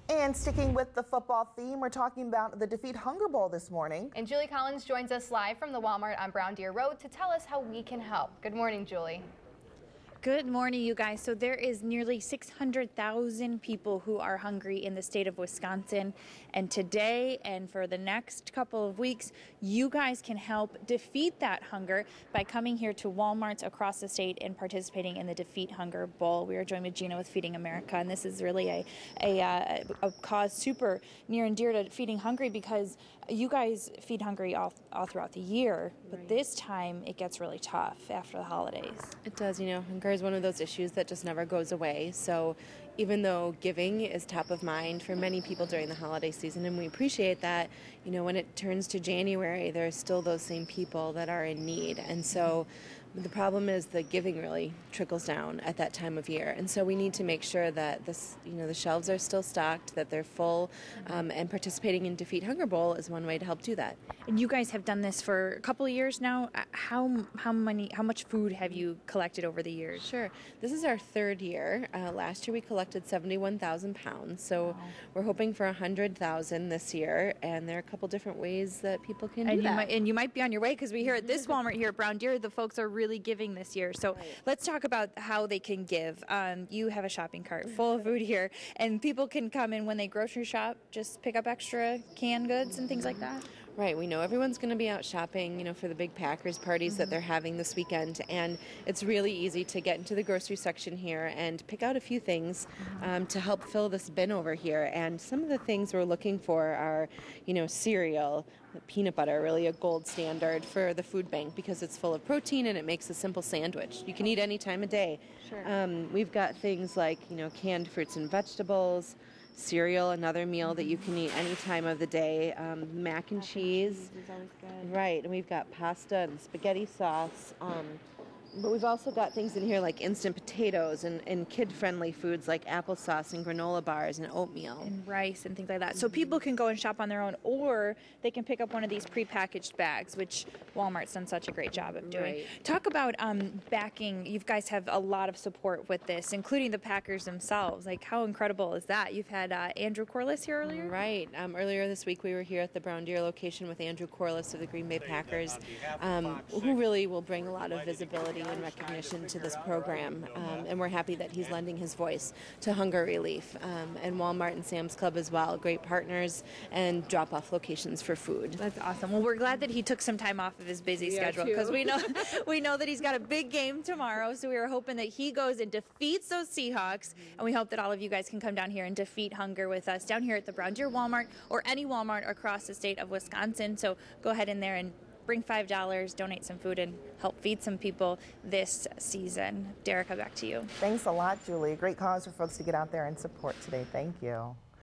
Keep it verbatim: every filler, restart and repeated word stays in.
And sticking with the football theme, we're talking about the Defeat Hunger Bowl this morning. And Julie Collins joins us live from the Walmart on Brown Deer Road to tell us how we can help. Good morning, Julie. Good morning, you guys. So there is nearly six hundred thousand people who are hungry in the state of Wisconsin. And today and for the next couple of weeks, you guys can help defeat that hunger by coming here to Walmarts across the state and participating in the Defeat Hunger Bowl. We are joined with Gina with Feeding America, and this is really a, a, uh, a cause super near and dear to Feeding Hungry because you guys feed hungry all, all throughout the year. But Right. this time it gets really tough after the holidays. It does, you know, hunger is one of those issues that just never goes away. So even though giving is top of mind for many people during the holiday season, and we appreciate that, you know, when it turns to January, there are still those same people that are in need. And so the problem is the giving really trickles down at that time of year. And so we need to make sure that this, you know, the shelves are still stocked, that they're full, um, and participating in Defeat Hunger Bowl is one way to help do that. And you guys have done this for a couple of years now. Uh, How how many how much food have you collected over the years? Sure. This is our third year. Uh, last year we collected seventy-one thousand pounds. So Wow. we're hoping for one hundred thousand this year. And there are a couple different ways that people can And do you that. might and you might be on your way because we hear at this Walmart here at Brown Deer, the folks are really giving this year. So Right. let's talk about how they can give. Um, you have a shopping cart full of food here, and people can come in when they grocery shop, just pick up extra canned goods and things like that. Right, we know everyone's going to be out shopping, you know, for the big Packers parties mm-hmm. that they're having this weekend, and it's really easy to get into the grocery section here and pick out a few things um, to help fill this bin over here. And some of the things we're looking for are, you know, cereal, peanut butter, really a gold standard for the food bank because it's full of protein and it makes a simple sandwich. You can eat any time of day. Sure. Um, we've got things like, you know, canned fruits and vegetables, cereal, another meal that you can eat any time of the day, um, mac and cheese, is always good. right, and we've got pasta and spaghetti sauce, um, but we've also got things in here like instant potatoes and, and kid-friendly foods like applesauce and granola bars and oatmeal. And rice and things like that. So people can go and shop on their own, or they can pick up one of these prepackaged bags, which Walmart's done such a great job of doing. Right. Talk about um, backing. You guys have a lot of support with this, including the Packers themselves. Like, how incredible is that? You've had uh, Andrew Corliss here earlier? Right. Um, earlier this week we were here at the Brown Deer location with Andrew Corliss of the Green Bay Packers, um, who really will bring a lot of visibility and recognition to this program. Um, and we're happy that he's lending his voice to hunger relief. Um, and Walmart and Sam's Club as well, great partners and drop-off locations for food. That's awesome. Well, we're glad that he took some time off of his busy We are schedule too. because we know we know that he's got a big game tomorrow. So we were hoping that he goes and defeats those Seahawks, and we hope that all of you guys can come down here and defeat hunger with us down here at the Brown Deer Walmart or any Walmart across the state of Wisconsin. So go ahead in there and bring five dollars, donate some food, and help feed some people this season. Derica, back to you. Thanks a lot, Julie. Great cause for folks to get out there and support today. Thank you.